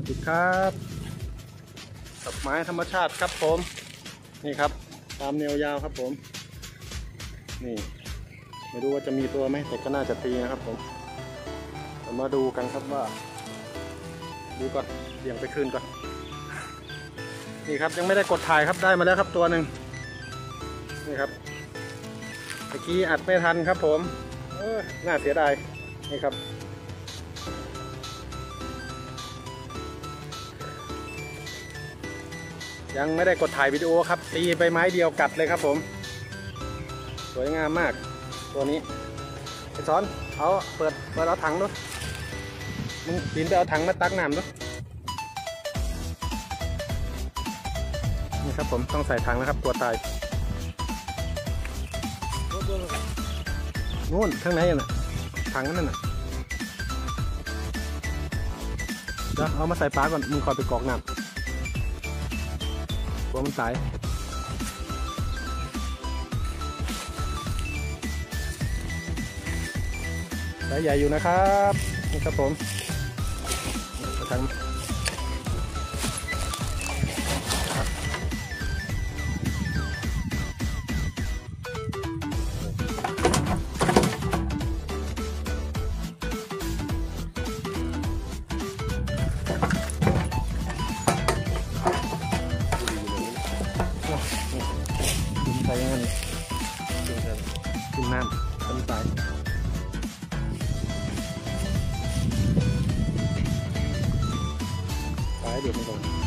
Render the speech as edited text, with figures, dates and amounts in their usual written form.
สวัสดีครับดอกไม้ธรรมชาติครับผมนี่ครับตามแนวยาวครับผมนี่ไม่รู้ว่าจะมีตัวไหมแต่ก็น่าจะตีนะครับผมเรามาดูกันครับว่าดูก่อนเบี่ยงไปคืนก่อนนี่ครับยังไม่ได้กดถ่ายครับได้มาแล้วครับตัวหนึ่งนี่ครับเมื่อกี้อัดไม่ทันครับผมน่าเสียดายนี่ครับยังไม่ได้กดถ่ายวิดีโอครับตีไปไม้เดียวกัดเลยครับผมสวยงามมากตัวนี้ไอ้ซ้อนเอาเปิดเอาถังด้วยมึงปีนไปเอาถังมาตักน้ำด้วยนี่ครับผมต้องใส่ถังนะครับกลัวตายนู่นข้างในน่ะถังนั่นน่ะเดี๋ยวเอามาใส่ปลาก่อนมึงคอยไปกรอกน้ำกลัวมันตายสายใหญ่อยู่นะครับนี่ครับผมถังใส่ยังไงจุ่มน้ำต้นตายสายเดือดมันก่อน